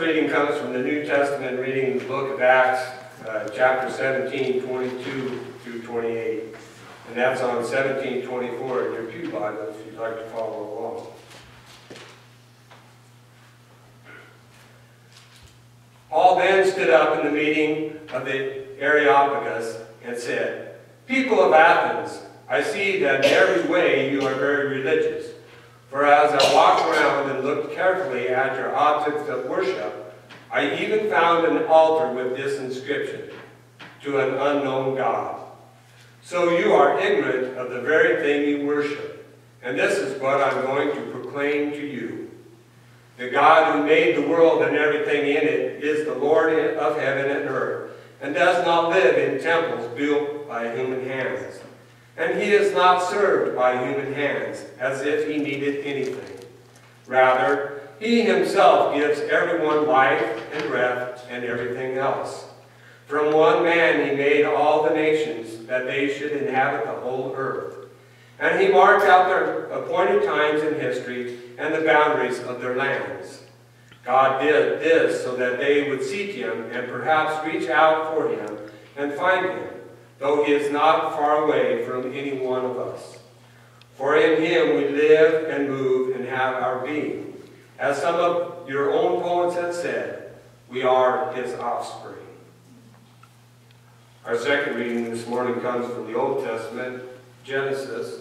reading comes from the New Testament, reading the book of Acts, chapter 17, 22 through 28. And that's on 1724 in your pew Bible if you'd like to follow along. Paul then stood up in the meeting of the Areopagus and said, "People of Athens, I see that in every way you are very religious. For as I walked around and looked carefully at your objects of worship, I even found an altar with this inscription, 'To an unknown God.' So you are ignorant of the very thing you worship, and this is what I'm going to proclaim to you. The God who made the world and everything in it is the Lord of heaven and earth, and does not live in temples built by human hands. And he is not served by human hands, as if he needed anything. Rather, he himself gives everyone life and breath and everything else. From one man he made all the nations, that they should inhabit the whole earth. And he marked out their appointed times in history and the boundaries of their lands. God did this so that they would seek him and perhaps reach out for him and find him, though he is not far away from any one of us. For in him we live and move and have our being. As some of your own poets have said, we are his offspring." Our second reading this morning comes from the Old Testament, Genesis,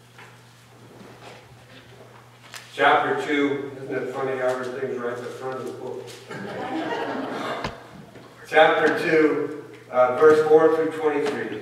chapter 2. Isn't it funny how everything's right at the front of the book? Chapter 2, verse 4 through 23.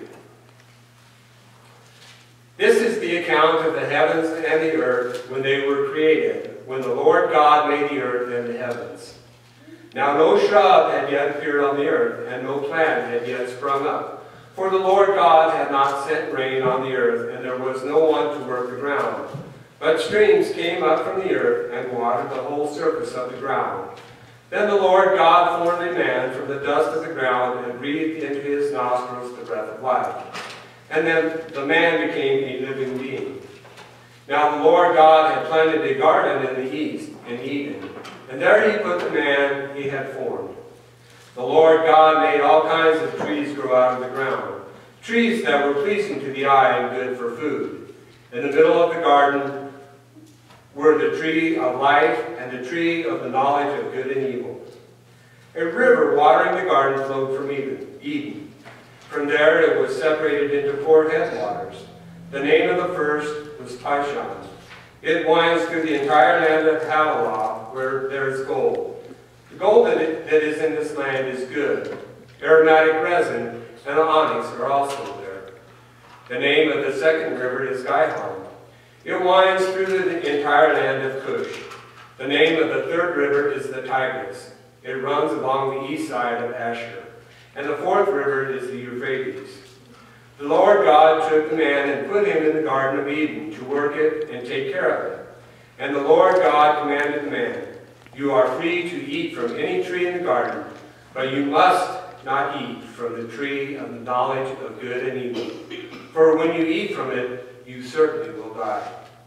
This is the account of the heavens and the earth when they were created, when the Lord God made the earth and the heavens. Now no shrub had yet appeared on the earth, and no plant had yet sprung up. For the Lord God had not sent rain on the earth, and there was no one to work the ground. But streams came up from the earth and watered the whole surface of the ground. Then the Lord God formed a man from the dust of the ground and breathed into his nostrils the breath of life. And then the man became a living being. Now the Lord God had planted a garden in the east, in Eden, and there he put the man he had formed. The Lord God made all kinds of trees grow out of the ground, trees that were pleasing to the eye and good for food. In the middle of the garden were the tree of life and the tree of the knowledge of good and evil. A river watering the garden flowed from Eden. From there it was separated into 4 headwaters. The name of the first was Pishon. It winds through the entire land of Havilah, where there is gold. The gold that is in this land is good. Aromatic resin and onyx are also there. The name of the second river is Gihon. It winds through the entire land of Cush. The name of the third river is the Tigris. It runs along the east side of Asher. And the fourth river is the Euphrates. The Lord God took the man and put him in the Garden of Eden to work it and take care of it. And the Lord God commanded the man, "You are free to eat from any tree in the garden, but you must not eat from the tree of the knowledge of good and evil. For when you eat from it, you certainly will die."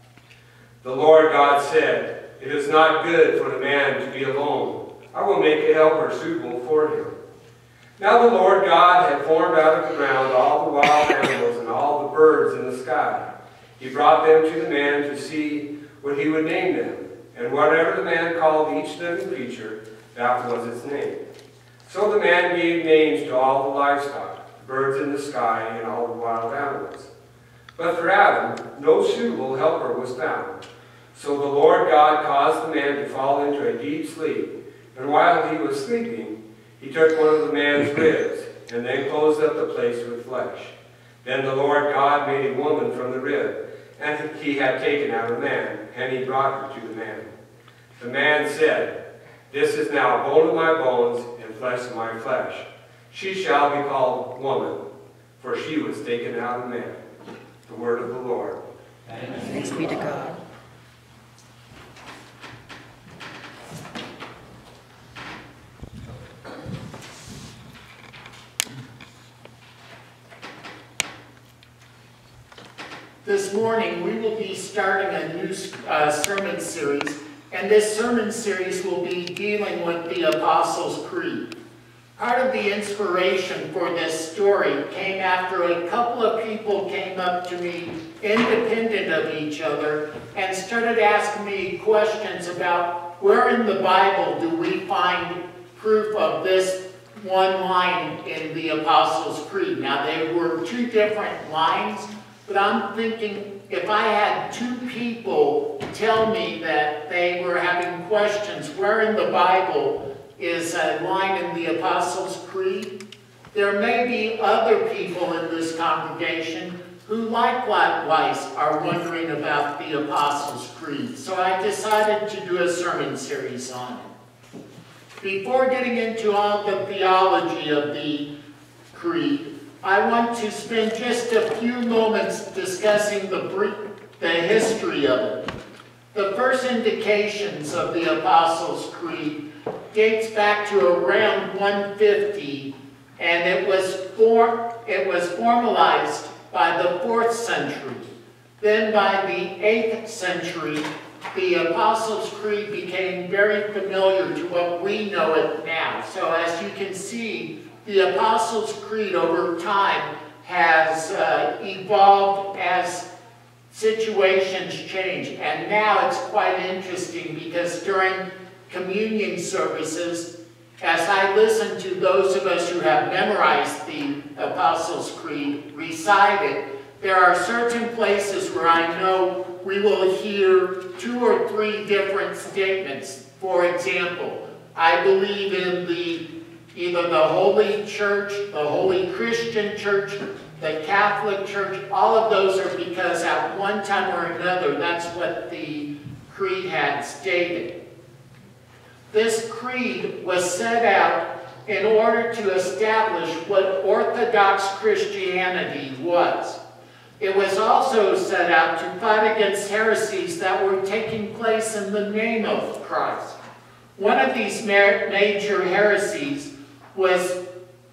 The Lord God said, "It is not good for the man to be alone. I will make a helper suitable for him." Now the Lord God had formed out of the ground all the wild animals and all the birds in the sky. He brought them to the man to see what he would name them. And whatever the man called each living creature, that was its name. So the man gave names to all the livestock, the birds in the sky, and all the wild animals. But for Adam, no suitable helper was found. So the Lord God caused the man to fall into a deep sleep. And while he was sleeping, he took one of the man's ribs, and then closed up the place with flesh. Then the Lord God made a woman from the rib, and he had taken out a man, and he brought her to the man. The man said, "This is now bone of my bones and flesh of my flesh. She shall be called woman, for she was taken out of man." The word of the Lord. Thanks be to God. This morning we will be starting a new sermon series, and and this sermon series will be dealing with the Apostles' Creed. Part of the inspiration for this story came after a couple of people came up to me, independent of each other, and started asking me questions about where in the Bible do we find proof of this one line in the Apostles' Creed. Now, there were two different lines, but I'm thinking if I had two people tell me that they were having questions, where in the Bible is a line in the Apostles' Creed, there may be other people in this congregation who likewise are wondering about the Apostles' Creed. So I decided to do a sermon series on it. Before getting into all the theology of the Creed, I want to spend just a few moments discussing the history of it. The first indications of the Apostles' Creed dates back to around 150, and it was formalized by the 4th century. Then by the 8th century, the Apostles' Creed became very familiar to what we know it now. So as you can see, the Apostles' Creed over time has evolved as situations change. And now it's quite interesting because during communion services, as I listen to those of us who have memorized the Apostles' Creed recite it, there are certain places where I know we will hear 2 or 3 different statements. For example, I believe in either the Holy Church, the Holy Christian Church, the Catholic Church. All of those are because at one time or another, that's what the Creed had stated. This creed was set out in order to establish what Orthodox Christianity was. It was also set out to fight against heresies that were taking place in the name of Christ. One of these major heresies was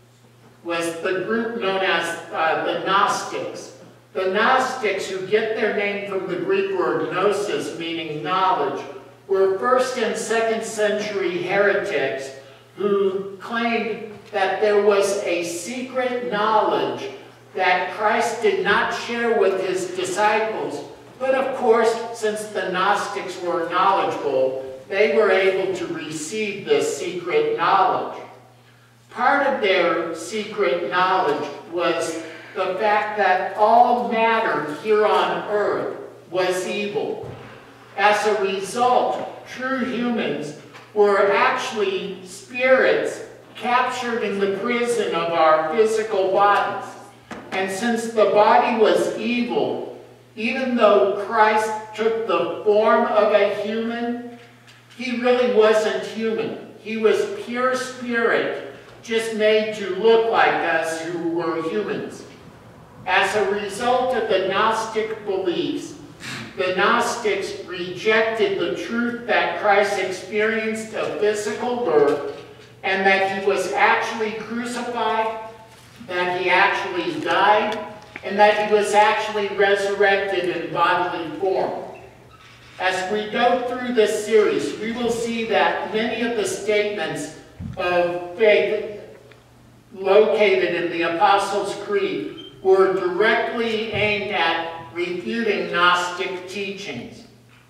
the group known as the Gnostics. The Gnostics, who get their name from the Greek word gnosis, meaning knowledge, were 1st and 2nd century heretics who claimed that there was a secret knowledge that Christ did not share with his disciples. But of course, since the Gnostics were knowledgeable, they were able to receive this secret knowledge. Part of their secret knowledge was the fact that all matter here on earth was evil. As a result, true humans were actually spirits captured in the prison of our physical bodies. And since the body was evil, even though Christ took the form of a human, he really wasn't human. He was pure spirit, just made to look like us who were humans. As a result of the Gnostic beliefs, the Gnostics rejected the truth that Christ experienced a physical birth and that he was actually crucified, that he actually died, and that he was actually resurrected in bodily form. As we go through this series, we will see that many of the statements of faith located in the Apostles' Creed were directly aimed at refuting Gnostic teachings.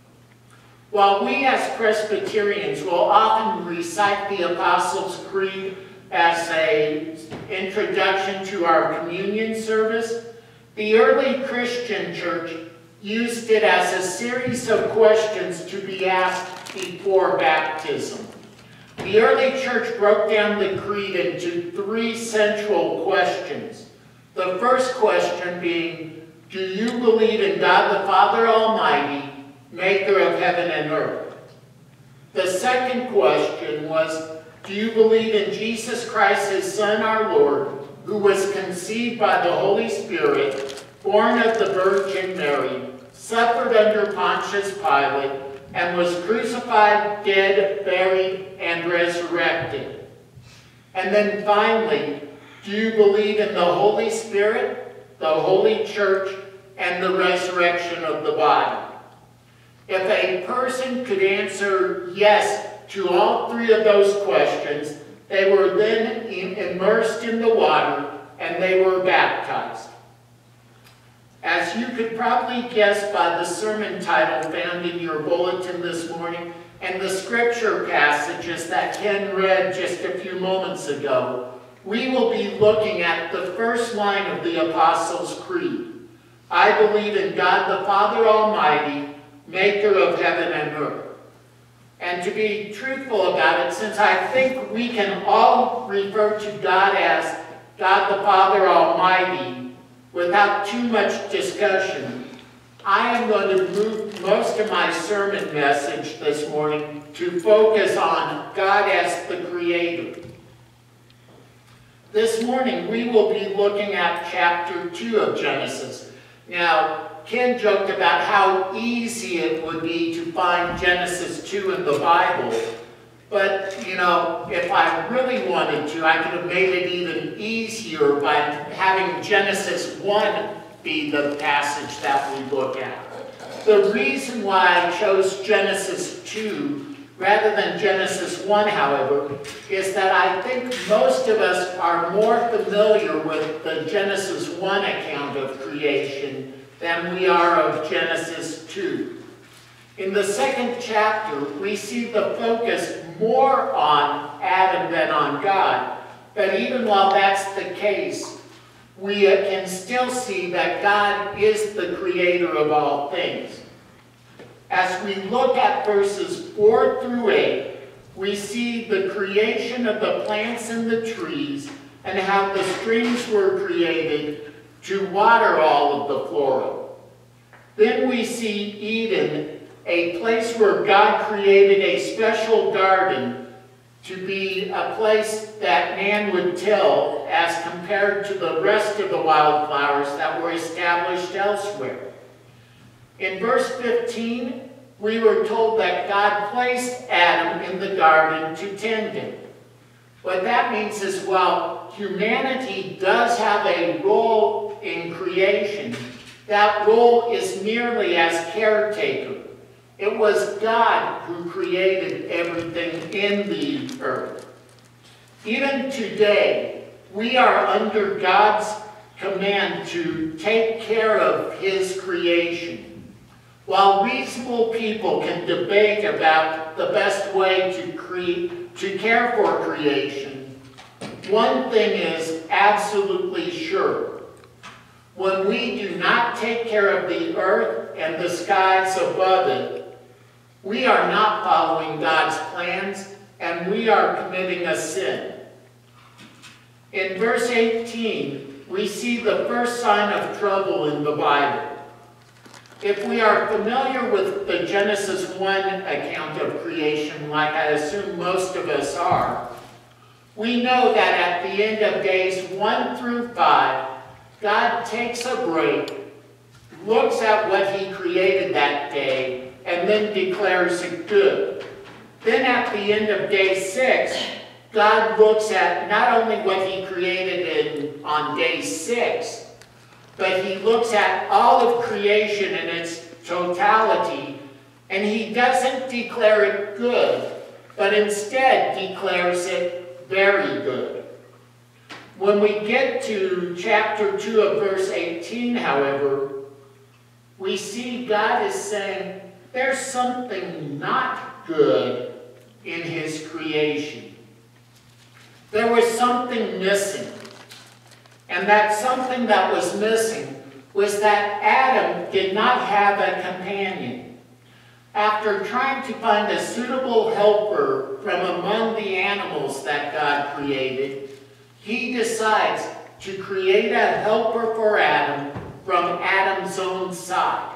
While we as Presbyterians will often recite the Apostles' Creed as an introduction to our communion service, the early Christian church used it as a series of questions to be asked before baptism. The early church broke down the creed into 3 central questions. The first question being, do you believe in God the Father Almighty, maker of heaven and earth? The second question was, do you believe in Jesus Christ, his Son, our Lord, who was conceived by the Holy Spirit, born of the Virgin Mary, suffered under Pontius Pilate, and was crucified, dead, buried, and resurrected? And then finally, do you believe in the Holy Spirit, the Holy Church, and the resurrection of the body? If a person could answer yes to all three of those questions, they were then immersed in the water and they were baptized. As you could probably guess by the sermon title found in your bulletin this morning and the scripture passages that Ken read just a few moments ago, we will be looking at the first line of the Apostles' Creed. I believe in God the Father Almighty, maker of heaven and earth. And to be truthful about it, since I think we can all refer to God as God the Father Almighty without too much discussion, I am going to move most of my sermon message this morning to focus on God as the Creator. This morning we will be looking at chapter 2 of Genesis. Now, Ken joked about how easy it would be to find Genesis 2 in the Bible. But, you know, if I really wanted to, I could have made it even easier by having Genesis 1 be the passage that we look at. The reason why I chose Genesis 2 rather than Genesis 1, however, is that I think most of us are more familiar with the Genesis 1 account of creation than we are of Genesis 2. In the second chapter, we see the focus more on Adam than on God. But even while that's the case, we can still see that God is the creator of all things. As we look at verses 4 through 8, we see the creation of the plants and the trees and how the streams were created to water all of the flora. Then we see Eden, a place where God created a special garden to be a place that man would till as compared to the rest of the wildflowers that were established elsewhere. In verse 15, we were told that God placed Adam in the garden to tend it. What that means is while humanity does have a role in creation, that role is merely as caretaker. It was God who created everything in the earth. Even today, we are under God's command to take care of His creation. While reasonable people can debate about the best way to care for creation, one thing is absolutely sure. When we do not take care of the earth and the skies above it, we are not following God's plans and we are committing a sin. In verse 18, we see the first sign of trouble in the Bible. If we are familiar with the Genesis 1 account of creation, like I assume most of us are, we know that at the end of days 1 through 5, God takes a break, looks at what He created that day, and then declares it good. Then at the end of day 6, God looks at not only what He created on day 6, but He looks at all of creation in its totality, and He doesn't declare it good, but instead declares it very good. When we get to chapter 2 of verse 18, however, we see God is saying there's something not good in His creation. There was something missing. And that something that was missing was that Adam did not have a companion. After trying to find a suitable helper from among the animals that God created, He decides to create a helper for Adam from Adam's own side.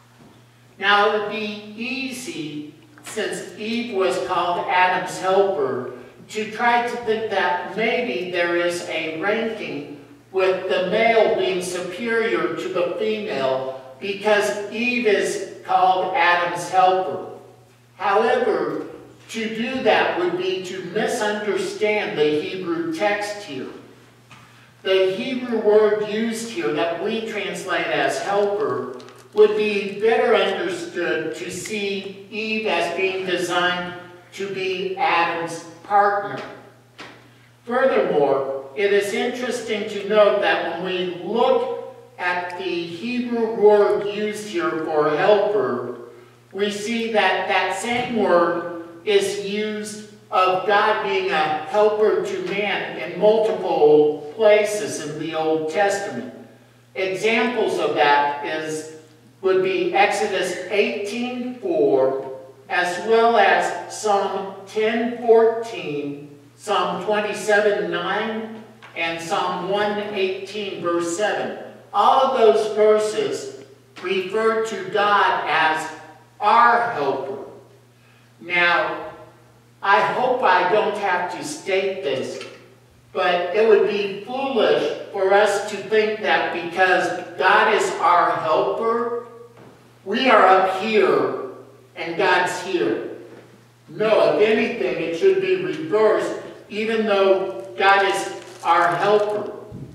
Now it would be easy, since Eve was called Adam's helper, to try to think that maybe there is a ranking with the male being superior to the female because Eve is called Adam's helper. However, to do that would be to misunderstand the Hebrew text here. The Hebrew word used here that we translate as helper would be better understood to see Eve as being designed to be Adam's partner. Furthermore, it is interesting to note that when we look at the Hebrew word used here for helper, we see that that same word is used of God being a helper to man in multiple places in the Old Testament. Examples of that would be Exodus 18:4, as well as Psalm 10:14, Psalm 27:9, and Psalm 118, verse 7. All of those verses refer to God as our helper. Now, I hope I don't have to state this, but it would be foolish for us to think that because God is our helper, we are up here and God's here. No, if anything, it should be reversed, even though God is our helper.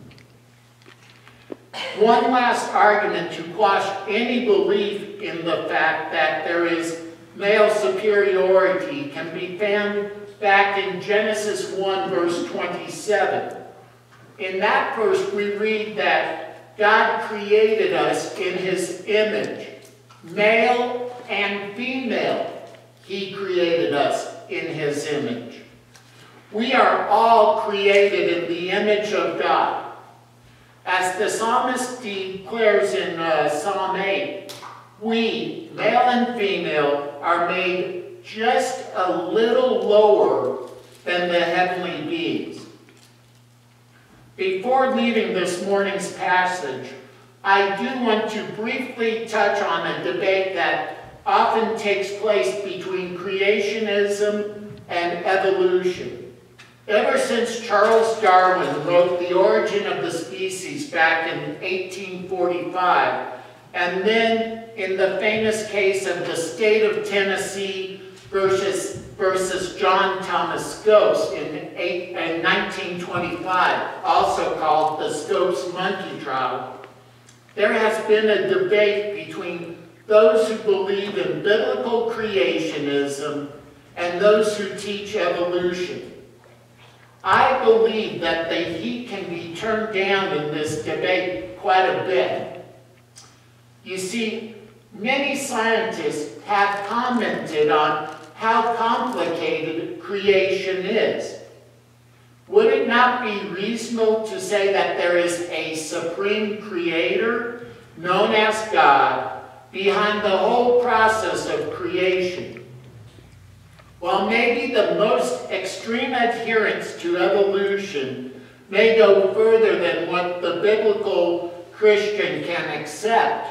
One last argument to quash any belief in the fact that there is male superiority can be found back in Genesis 1, verse 27. In that verse, we read that God created us in His image. Male and female, He created us in His image. We are all created in the image of God. As the psalmist declares in Psalm 8, we, male and female, are made just a little lower than the heavenly beings. Before leaving this morning's passage, I do want to briefly touch on a debate that often takes place between creationism and evolution. Ever since Charles Darwin wrote The Origin of the Species back in 1845, and then in the famous case of the state of Tennessee versus John Thomas Scopes in 1925, also called the Scopes Monkey Trial, there has been a debate between those who believe in biblical creationism and those who teach evolution. I believe that the heat can be turned down in this debate quite a bit. You see, many scientists have commented on how complicated creation is. Would it not be reasonable to say that there is a supreme creator, known as God, behind the whole process of creation? While maybe the most extreme adherents to evolution may go further than what the biblical Christian can accept,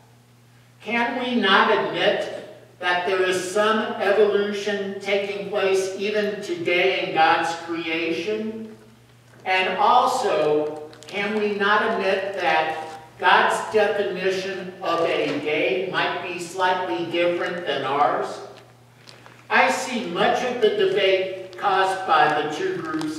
can we not admit that there is some evolution taking place even today in God's creation? And also, can we not admit that God's definition of a day might be slightly different than ours? I see much of the debate caused by the two groups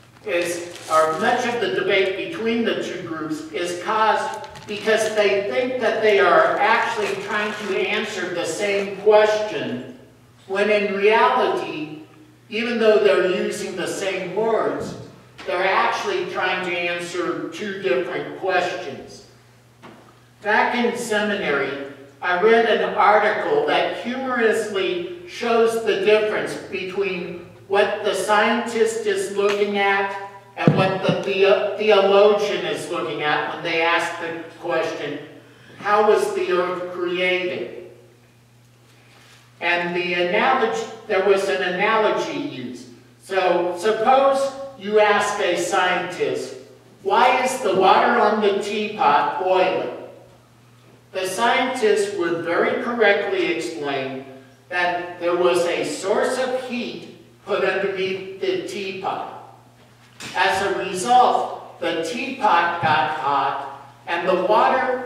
much of the debate between the two groups is caused because they think that they are actually trying to answer the same question, when in reality, even though they're using the same words, they're actually trying to answer two different questions. Back in seminary, I read an article that humorously shows the difference between what the scientist is looking at and what the theologian is looking at when they ask the question, how was the earth created? And there was an analogy used. So suppose you ask a scientist, why is the water on the teapot boiling? The scientist would very correctly explain that there was a source of heat put underneath the teapot. As a result, the teapot got hot, and the water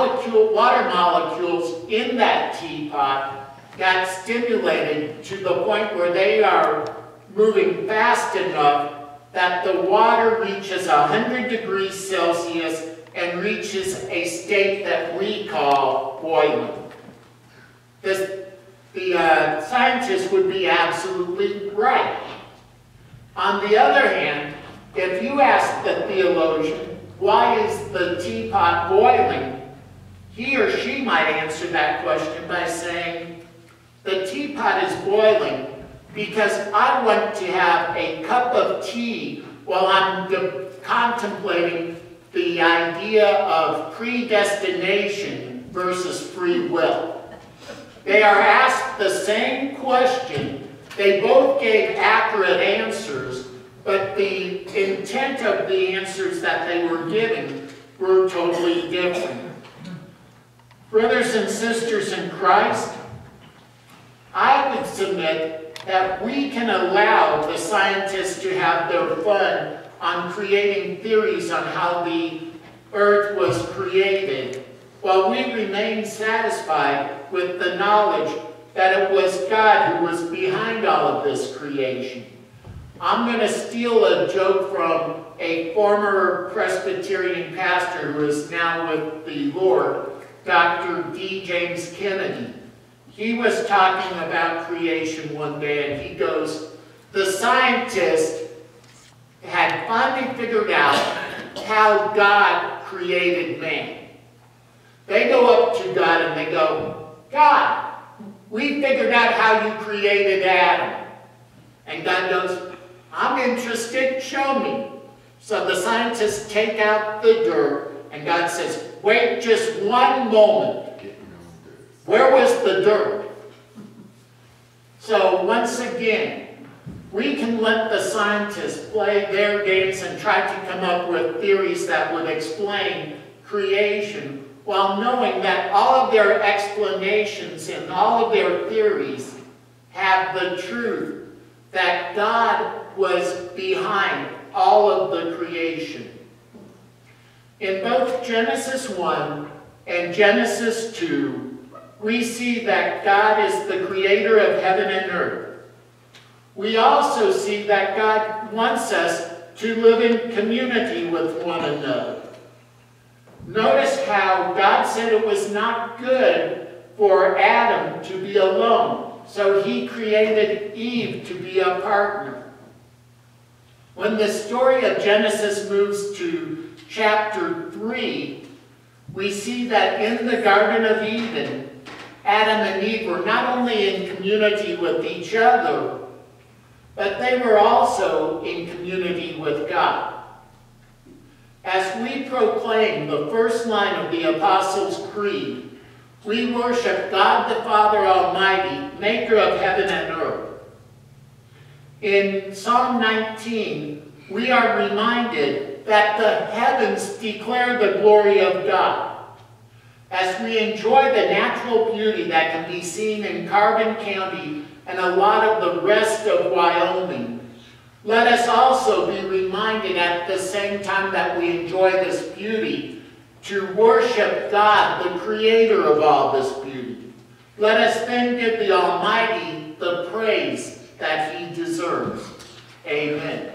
molecules in that teapot got stimulated to the point where they are moving fast enough that the water reaches 100 degrees Celsius and reaches a state that we call boiling. The scientist would be absolutely right. On the other hand, if you ask the theologian, why is the teapot boiling? He or she might answer that question by saying, the teapot is boiling because I want to have a cup of tea while I'm contemplating the idea of predestination versus free will. They are asked the same question. They both gave accurate answers, but the intent of the answers that they were giving were totally different. Brothers and sisters in Christ, I would submit that we can allow the scientists to have their fun on creating theories on how the earth was created, while we remain satisfied with the knowledge that it was God who was behind all of this creation. I'm going to steal a joke from a former Presbyterian pastor who is now with the Lord, Dr. D. James Kennedy. He was talking about creation one day, and he goes, the scientists had finally figured out how God created man. They go up to God and they go, God, we figured out how you created Adam. And God goes, I'm interested, show me. So the scientists take out the dirt, and God says, wait just one moment. Where was the dirt? So once again, we can let the scientists play their games and try to come up with theories that would explain creation, while knowing that all of their explanations and all of their theories have the truth that God was behind all of the creation. In both Genesis 1 and Genesis 2, we see that God is the creator of heaven and earth. We also see that God wants us to live in community with one another. Notice how God said it was not good for Adam to be alone, so he created Eve to be a partner. When the story of Genesis moves to chapter 3, we see that in the Garden of Eden, Adam and Eve were not only in community with each other, but they were also in community with God. As we proclaim the first line of the Apostles' Creed, we worship God the Father Almighty, maker of heaven and earth. In Psalm 19, we are reminded that the heavens declare the glory of God. As we enjoy the natural beauty that can be seen in Carbon County and a lot of the rest of Wyoming, let us also be reminded at the same time that we enjoy this beauty to worship God, the creator of all this beauty. Let us then give the Almighty the praise that he deserves. Amen.